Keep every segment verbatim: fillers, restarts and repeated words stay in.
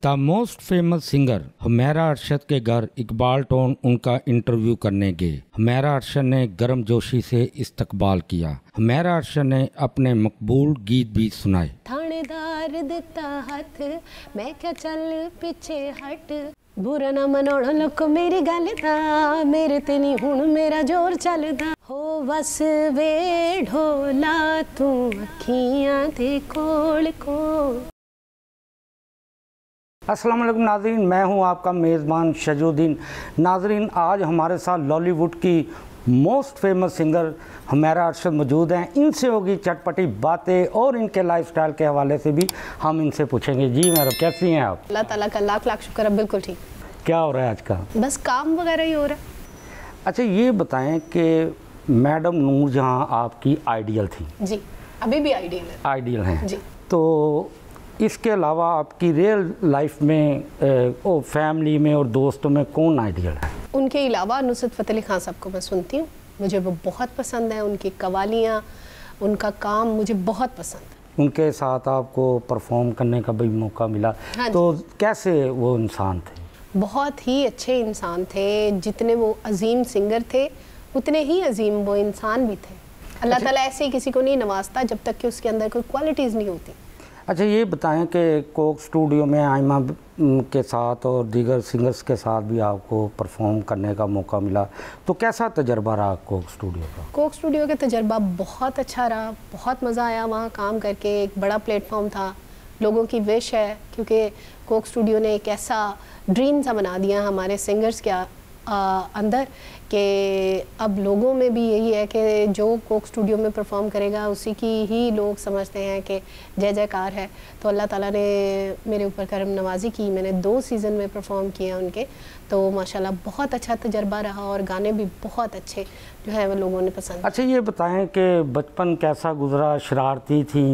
The most famous singer Humaira Arshad के घर Iqbal tone उनका इंटरव्यू करने गए। हुमैरा अरशद ने गर्म जोशी से इस्तकबाल किया। हुमैरा अरशद ने अपने मकबूल गीत भी सुनाए। थानेदार दिता हाथ मैं क्या चल पीछे हट, बुरा ना मनाना लोको मेरी गल दा, मेरे ते नहीं हुण मेरा जोर चलदा, हो बस वे ढोला तू अखियां दे कोल कोल। अस्सलाम वालेकुम नाज़रीन, मैं हूं आपका मेज़बान शजूद्दीन। नाज़रीन, आज हमारे साथ लॉलीवुड की most famous singer Humaira Arshad मौजूद हैं। इनसे होगी चटपटी बातें और इनके लाइफस्टाइल के हवाले से भी हम इनसे पूछेंगे। जी मैडम, कैसी हैं आप? अल्लाह ताला का लाख लाख शुक्र है, बिल्कुल ठीक। क्या हो रहा है आज का? बस काम वगैरह ही हो रहा है। अच्छा, ये बताएं कि मैडम नूरजहां आपकी आइडियल थी? जी, अभी भी आइडियल है। आइडियल हैं जी। तो इसके अलावा आपकी रियल लाइफ में ओ फैमिली में और दोस्तों में कौन आइडियल है? उनके अलावा नुसरत फ़तेह अली खान साहब को मैं सुनती हूँ, मुझे वो बहुत पसंद है। उनकी कवालियाँ, उनका काम मुझे बहुत पसंद है। उनके साथ आपको परफॉर्म करने का भी मौका मिला। हाँ, तो कैसे वो इंसान थे? बहुत ही अच्छे इंसान थे। जितने वो अजीम सिंगर थे उतने ही अजीम वो इंसान भी थे। अल्लाह अच्छा। ताला ऐसे ही किसी को नहीं नवाजता जब तक कि उसके अंदर कोई क्वालिटीज़ नहीं होती। अच्छा, ये बताएं कि कोक स्टूडियो में आयमा के साथ और दीगर सिंगर्स के साथ भी आपको परफॉर्म करने का मौका मिला, तो कैसा तजर्बा रहा कोक स्टूडियो का? कोक स्टूडियो का तजर्बा बहुत अच्छा रहा, बहुत मज़ा आया वहाँ काम करके। एक बड़ा प्लेटफॉर्म था, लोगों की विश है, क्योंकि कोक स्टूडियो ने एक ऐसा ड्रीम सा बना दिया हमारे सिंगर्स के आ, अंदर कि अब लोगों में भी यही है कि जो कोक स्टूडियो में परफॉर्म करेगा उसी की ही लोग समझते हैं कि जय जयकार है। तो अल्लाह ताला ने मेरे ऊपर करम नवाजी की। मैंने दो सीज़न में परफॉर्म किया उनके, तो माशाल्लाह बहुत अच्छा तजर्बा रहा और गाने भी बहुत अच्छे जो है वो लोगों ने पसंद। अच्छा, ये बताएं कि बचपन कैसा गुजरा, शरारती थी,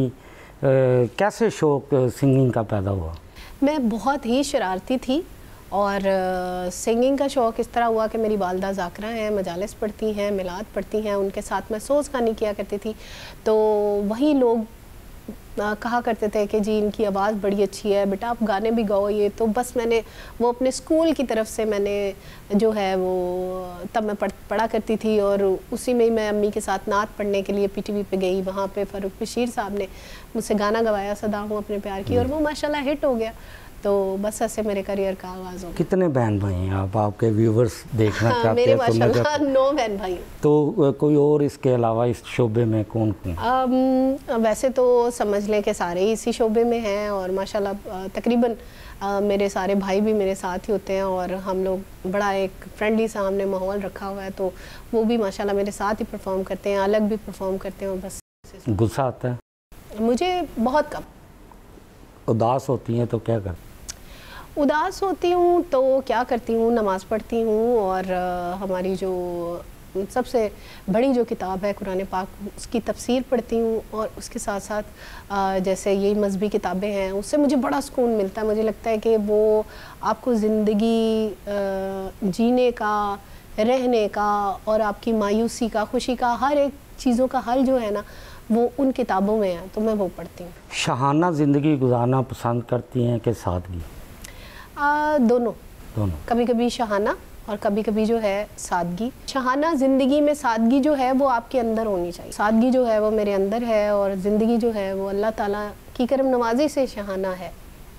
कैसे शौक़ सिंगिंग का पैदा हुआ? मैं बहुत ही शरारती थी और सिंगिंग का शौक़ इस तरह हुआ कि मेरी वालदा ज़ाकरा हैं, मजालिस पढ़ती हैं, मिलाद पढ़ती हैं, उनके साथ मैं सोज़ खानी किया करती थी। तो वही लोग आ, कहा करते थे कि जी इनकी आवाज़ बड़ी अच्छी है, बेटा आप गाने भी गाओ। ये तो बस मैंने वो अपने स्कूल की तरफ से मैंने जो है वो तब मैं पढ़ पढ़ा करती थी और उसी में ही मैं अम्मी के साथ नात पढ़ने के लिए पीटीवी पे गई। वहाँ पे फ़ारूक बशीर साहब ने मुझसे गाना गवाया, सदा हूँ अपने प्यार की, और वो माशाल्लाह हिट हो गया। तो बस ऐसे मेरे करियर का आगाज़ हो गया। कितने बहन भाई हैं आप? आपके व्यूवर्स देखना हाँ, चाहते मेरे हैं? माशाल्लाह नौ बहन भाई। तो कोई और इसके अलावा इस शोबे में कौन कौन? वैसे तो समझ लें कि सारे ही इसी शोबे में हैं और माशाल्लाह तकरीबन आ, मेरे सारे भाई भी मेरे साथ ही होते हैं और हम लोग बड़ा एक फ्रेंडली सा हमने माहौल रखा हुआ है। तो वो भी माशाल्लाह मेरे साथ ही परफॉर्म करते हैं, अलग भी परफॉर्म करते हैं। बस गुस्सा आता है? मुझे बहुत कम। उदास होती हैं तो क्या करते? उदास होती हूँ तो क्या करती हूँ, नमाज़ पढ़ती हूँ और आ, हमारी जो सबसे बड़ी जो किताब है कुरान पाक, उसकी तफसीर पढ़ती हूँ और उसके साथ साथ आ, जैसे यही मजहबी किताबें हैं, उससे मुझे बड़ा सुकून मिलता है। मुझे लगता है कि वो आपको ज़िंदगी जीने का, रहने का और आपकी मायूसी का, खुशी का, हर एक चीज़ों का हल जो है ना वो उन किताबों में है, तो मैं वो पढ़ती हूँ। शहाना ज़िंदगी गुजारना पसंद करती हैं कि सादगी? आ, दोनों दोनों। कभी कभी शहाना और कभी कभी जो है सादगी। शहाना ज़िंदगी में सादगी जो है वो आपके अंदर होनी चाहिए। सादगी जो है वो मेरे अंदर है और ज़िंदगी जो है वो अल्लाह ताला की करम नवाजी से शहाना है।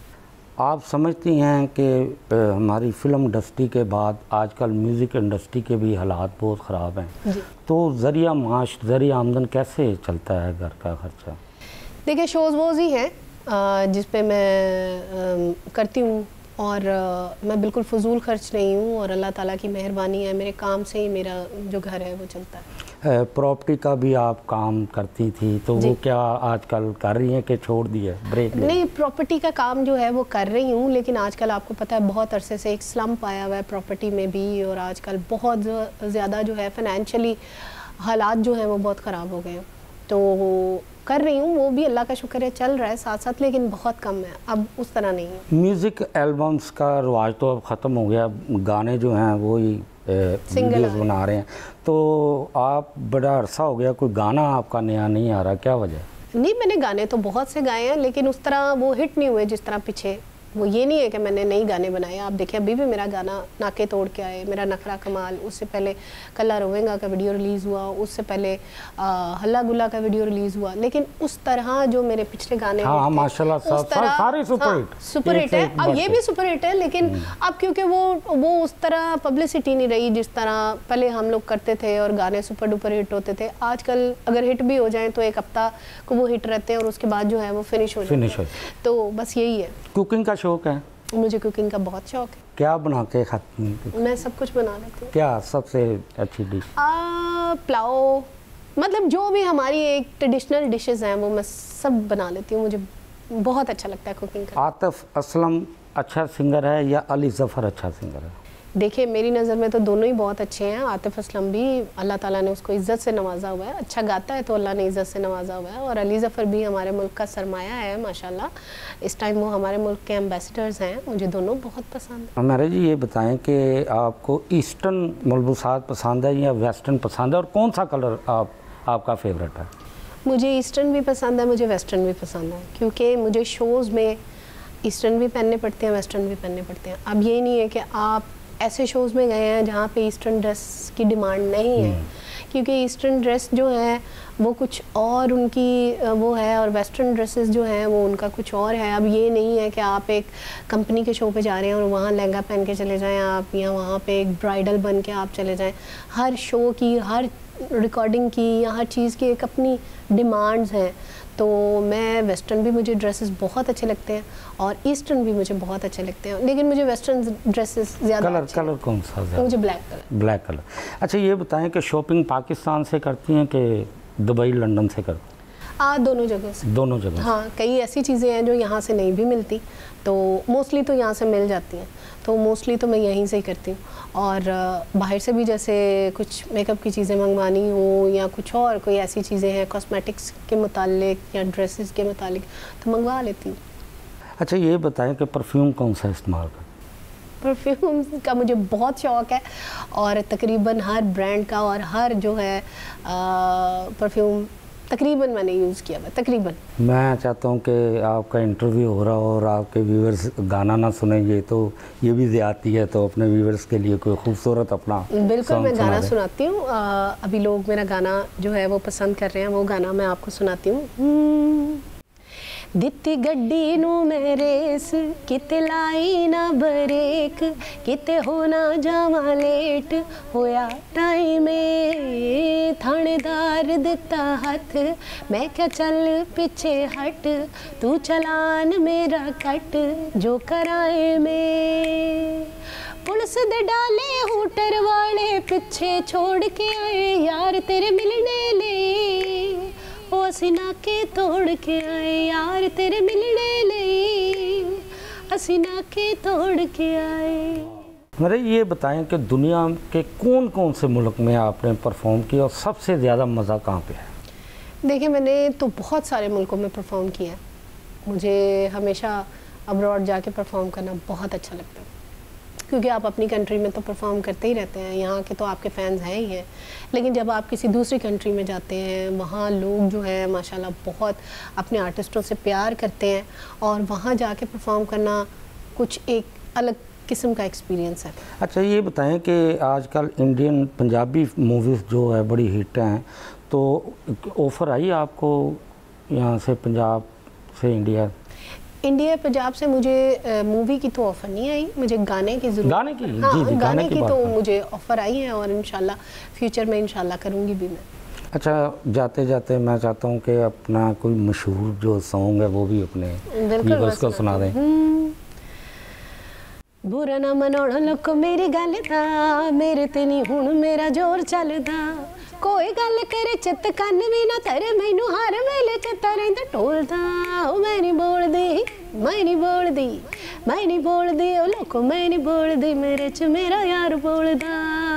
आप समझती हैं कि हमारी फ़िल्म इंडस्ट्री के बाद आजकल म्यूज़िक इंडस्ट्री के भी हालात बहुत ख़राब हैं, तो ज़रिया माश, ज़रिया आमदन कैसे चलता है घर का खर्चा? देखिए, शोज़ वोज़ ही हैं जिस पे मैं आ, करती हूँ और आ, मैं बिल्कुल फजूल खर्च नहीं हूँ और अल्लाह ताला की मेहरबानी है, मेरे काम से ही मेरा जो घर है वो चलता है। प्रॉपर्टी का भी आप काम करती थी, तो वो क्या आजकल कर रही हैं कि छोड़ दिया, ब्रेक? नहीं, प्रॉपर्टी का काम जो है वो कर रही हूँ, लेकिन आजकल आपको पता है बहुत अरसे से एक स्लम्प आया हुआ है प्रॉपर्टी में भी और आजकल बहुत ज़्यादा जो है फाइनेंशियली हालात जो हैं वो बहुत ख़राब हो गए हैं। तो कर रही हूँ, वो भी अल्लाह का शुक्र है चल रहा है साथ साथ, लेकिन बहुत कम है, अब उस तरह नहीं है। म्यूज़िक एल्बम्स का रिवाज तो अब ख़त्म हो गया, गाने जो हैं वो ही वीडियोस बना रहे हैं, तो आप बड़ा अरसा हो गया कोई गाना आपका नया नहीं आ रहा, क्या वजह? नहीं, मैंने गाने तो बहुत से गाए हैं लेकिन उस तरह वो हिट नहीं हुए जिस तरह पीछे वो ये नहीं है कि मैंने नई गाने बनाए। आप देखिए अभी भी मेरा गाना नाके तोड़ के आए, मेरा नखरा कमाल, उससे पहले कल्ला रोवेंगा का वीडियो रिलीज़ हुआ, उससे पहले आ, हल्ला गुल्ला का वीडियो रिलीज़ हुआ। लेकिन उस तरह जो मेरे पिछले गाने हाँ, माशाल्लाह सारे सुपर हिट सुपर हिट है। अब ये भी सुपर हिट है, लेकिन अब क्योंकि वो वो उस तरह पब्लिसिटी नहीं रही जिस तरह पहले हम लोग करते थे और गाने सुपर डुपर हिट होते थे। आजकल अगर हिट भी हो जाए तो एक हफ्ता को वो हिट रहते हैं और उसके बाद जो है वो फिनिश हो जाते हैं। तो बस यही है। कुकिंग का शौक है? मुझे कुकिंग का बहुत शौक है। क्या बना के खाती हैं? मैं सब कुछ बना लेती हूँ। क्या सबसे अच्छी डिश? पुलाव, मतलब जो भी हमारी एक ट्रेडिशनल डिशेस हैं वो मैं सब बना लेती हूँ। मुझे बहुत अच्छा लगता है कुकिंग करना। आतिफ असलम अच्छा सिंगर है या अली ज़फ़र अच्छा सिंगर है? देखिए मेरी नज़र में तो दोनों ही बहुत अच्छे हैं। आतिफ असलम भी अल्लाह ताला ने उसको इज़्ज़त से नवाजा हुआ है, अच्छा गाता है तो अल्लाह ने इज़्ज़त से नवाजा हुआ है। और अली ज़फ़र भी हमारे मुल्क का सरमाया है माशाल्लाह। इस टाइम वो हमारे मुल्क के एम्बेसडर्स हैं। मुझे दोनों बहुत पसंद है। हमारे जी ये बताएं कि आपको ईस्टर्न मलबूसात पसंद है या वेस्टर्न पसंद है, और कौन सा कलर आप आपका फेवरेट है? मुझे ईस्टर्न भी पसंद है, मुझे वेस्टर्न भी पसंद है, क्योंकि मुझे शोज़ में ईस्टर्न भी पहनने पड़ते हैं, वेस्टर्न भी पहनने पड़ते हैं। अब ये नहीं है कि आप ऐसे शोज़ में गए हैं जहाँ पे ईस्टर्न ड्रेस की डिमांड नहीं है, क्योंकि ईस्टर्न ड्रेस जो है वो कुछ और उनकी वो है और वेस्टर्न ड्रेसेस जो हैं वो उनका कुछ और है। अब ये नहीं है कि आप एक कंपनी के शो पे जा रहे हैं और वहाँ लहंगा पहन के चले जाएं आप, या वहाँ पे एक ब्राइडल बन के आप चले जाएं। हर शो की, हर रिकॉर्डिंग की या हर चीज़ की एक अपनी डिमांड्स हैं। तो मैं वेस्टर्न भी, मुझे ड्रेसेस बहुत अच्छे लगते हैं और ईस्टर्न भी मुझे बहुत अच्छे लगते हैं, लेकिन मुझे वेस्टर्न ड्रेसेस ज़्यादा कलर कलर कौन सा ज़्यादा? मुझे ब्लैक कलर। Black colour. अच्छा ये बताएं कि शॉपिंग पाकिस्तान से करती हैं कि दुबई लंदन से करती हैं? आ, दोनों जगह से। दोनों जगह? हाँ, कई ऐसी चीज़ें हैं जो यहाँ से नहीं भी मिलती, तो मोस्टली तो यहाँ से मिल जाती हैं, तो मोस्टली तो मैं यहीं से ही करती हूँ। और बाहर से भी जैसे कुछ मेकअप की चीज़ें मंगवानी हो या कुछ और कोई ऐसी चीज़ें हैं कॉस्मेटिक्स के मुतालिक या ड्रेसेस के मुतालिक, तो मंगवा लेती हूँ। अच्छा ये बताएं कि परफ्यूम कौन सा इस्तेमाल करते? परफ्यूम का मुझे बहुत शौक़ है और तकरीबन हर ब्रांड का और हर जो है परफ्यूम तकरीबन मैंने यूज़ किया हुआ, तकरीबन। मैं चाहता हूँ कि आपका इंटरव्यू हो रहा हो और आपके व्यूवर्स गाना ना सुनेंगे तो ये भी ज़्यादती है, तो अपने व्यूवर्स के लिए कोई खूबसूरत अपना बिल्कुल मैं गाना सुनाती हूँ। अभी लोग मेरा गाना जो है वो पसंद कर रहे हैं, वो गाना मैं आपको सुनाती हूँ। दित्ती गड्डी नू मैं रेस, किते लाई ना ब्रेक, किते हो ना जावा लेट, होया टाइम थानेदार दिता हथ, मैं क्या चल पीछे हट, तू चलान मेरा कट, जो कराए में पुलिस दे डाले हूटर वाले पीछे छोड़ के आए यार तेरे मिलने ले, ओ असी नाके तोड़ के आए यार तेरे मिलने ले, असी नाके तोड़ के आए। मेरे ये बताएं कि दुनिया के कौन कौन से मुल्क में आपने परफॉर्म किया और सबसे ज़्यादा मज़ा कहाँ पे है? देखिए मैंने तो बहुत सारे मुल्कों में परफॉर्म किया है। मुझे हमेशा अब्रॉड जाके परफॉर्म करना बहुत अच्छा लगता है, क्योंकि आप अपनी कंट्री में तो परफॉर्म करते ही रहते हैं, यहाँ के तो आपके फैंस हैं ही हैं, लेकिन जब आप किसी दूसरी कंट्री में जाते हैं वहाँ लोग जो है माशाल्लाह बहुत अपने आर्टिस्टों से प्यार करते हैं और वहाँ जाके परफॉर्म करना कुछ एक अलग किस्म का एक्सपीरियंस है। अच्छा ये बताएं कि आजकल इंडियन पंजाबी मूवीज़ जो है बड़ी हिट हैं, तो ऑफ़र आई आपको यहाँ से पंजाब से इंडिया? इंडिया पंजाब से मुझे मूवी की तो ऑफ़र नहीं आई, मुझे गाने की ज़रूर गाने की हाँ जी, जी, गाने, गाने की, की तो है। मुझे ऑफ़र आई है और इंशाल्लाह फ्यूचर में इंशाल्लाह करूँगी भी मैं। अच्छा जाते जाते मैं चाहता हूँ कि अपना कोई मशहूर जो सॉन्ग है वो भी अपने व्यूअर्स को सुना दें। बुरा ना मनाना लोको मेरी गल दा, मेरे ते नहीं हुण मेरा जोर चलदा, कोई गल करे चित कन्न भी ना तेरे मैनू हर वेले चेता रहिंदा ढोलदा, मैं नहीं बोलदी मैं नहीं बोलदी मैं नहीं बोलदी ओ लोको मैं नहीं बोलदी, मेरे च मेरा यार बोलदा,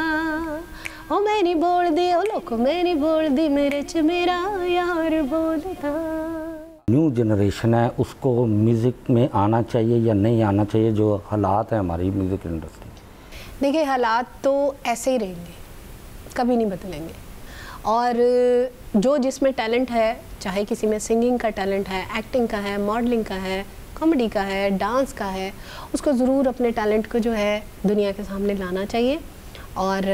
ओ मैं नहीं बोलदी ओ लोको मैं नहीं बोलदी, मेरे च मेरा यार बोलदा। न्यू जनरेशन है उसको म्यूज़िक में आना चाहिए या नहीं आना चाहिए, जो हालात हैं हमारी म्यूज़िक इंडस्ट्री? देखिए हालात तो ऐसे ही रहेंगे, कभी नहीं बदलेंगे, और जो जिसमें टैलेंट है, चाहे किसी में सिंगिंग का टैलेंट है, एक्टिंग का है, मॉडलिंग का है, कॉमेडी का है, डांस का है, उसको ज़रूर अपने टैलेंट को जो है दुनिया के सामने लाना चाहिए। और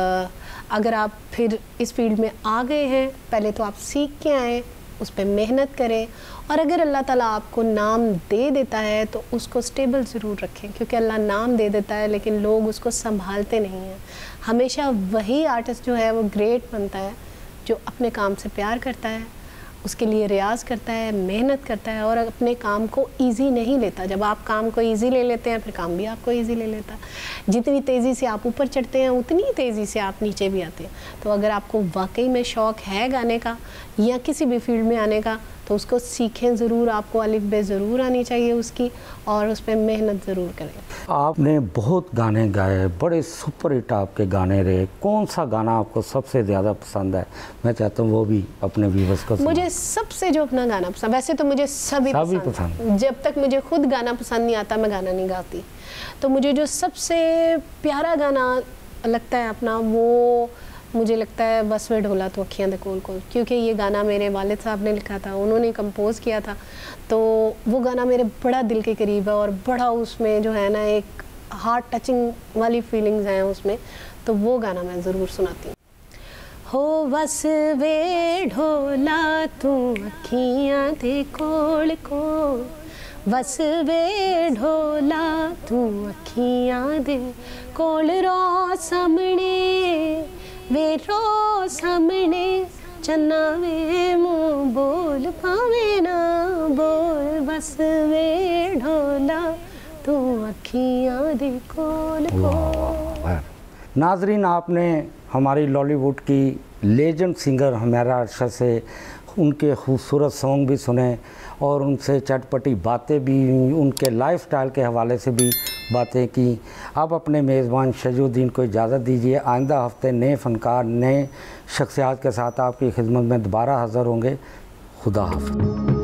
अगर आप फिर इस फील्ड में आ गए हैं, पहले तो आप सीख के आएँ, उस पर मेहनत करें, और अगर अल्लाह ताला आपको नाम दे देता है तो उसको स्टेबल ज़रूर रखें, क्योंकि अल्लाह नाम दे देता है लेकिन लोग उसको संभालते नहीं हैं। हमेशा वही आर्टिस्ट जो है वो ग्रेट बनता है जो अपने काम से प्यार करता है, उसके लिए रियाज़ करता है, मेहनत करता है और अपने काम को इजी नहीं लेता। जब आप काम को इजी ले लेते हैं फिर काम भी आपको इजी ले लेता है। जितनी तेज़ी से आप ऊपर चढ़ते हैं उतनी तेज़ी से आप नीचे भी आते हैं। तो अगर आपको वाकई में शौक़ है गाने का या किसी भी फील्ड में आने का तो उसको सीखें ज़रूर, आपको अलिफ बे ज़रूर आनी चाहिए उसकी, और उस पर मेहनत ज़रूर करें। आपने बहुत गाने गाए, बड़े सुपर हिट आपके गाने रहे, कौन सा गाना आपको सबसे ज़्यादा पसंद है? मैं चाहता हूँ वो भी अपने व्यूअर्स को सुनाएं। मुझे सबसे जो अपना गाना पसंद, वैसे तो मुझे सभी सभी पसंद, पसंद। जब तक मुझे खुद गाना पसंद नहीं आता मैं गाना नहीं गाती। तो मुझे जो सबसे प्यारा गाना लगता है अपना, वो मुझे लगता है बस वे ढोला तो अखियां दे कोल कोल, क्योंकि ये गाना मेरे वालिद साहब ने लिखा था, उन्होंने कंपोज़ किया था। तो वो गाना मेरे बड़ा दिल के करीब है और बड़ा उसमें जो है ना एक हार्ट टचिंग वाली फीलिंग्स हैं उसमें, तो वो गाना मैं ज़रूर सुनाती हूँ। हो बस वे ढोला तू अखियां दे कोल कोल, बस वे ढोला तू अखियां दे कोल, रो सामने वे रो सामने चन्ना वे मुँह बोल पावे ना बोल, बस वे ढोला तू अखियां दे कोल कोल। नाजरीन, आपने हमारी लॉलीवुड की लेजेंड सिंगर हमेरा अरशद से उनके खूबसूरत सॉन्ग भी सुने और उनसे चटपटी बातें भी, उनके लाइफस्टाइल के हवाले से भी बातें की। अब अपने मेज़बान शजूद्दीन को इजाज़त दीजिए। आइंदा हफ्ते नए फ़नकार, नए शख्सियात के साथ आपकी खिदमत में दोबारा हाज़िर होंगे। खुदा हाफ़िज़।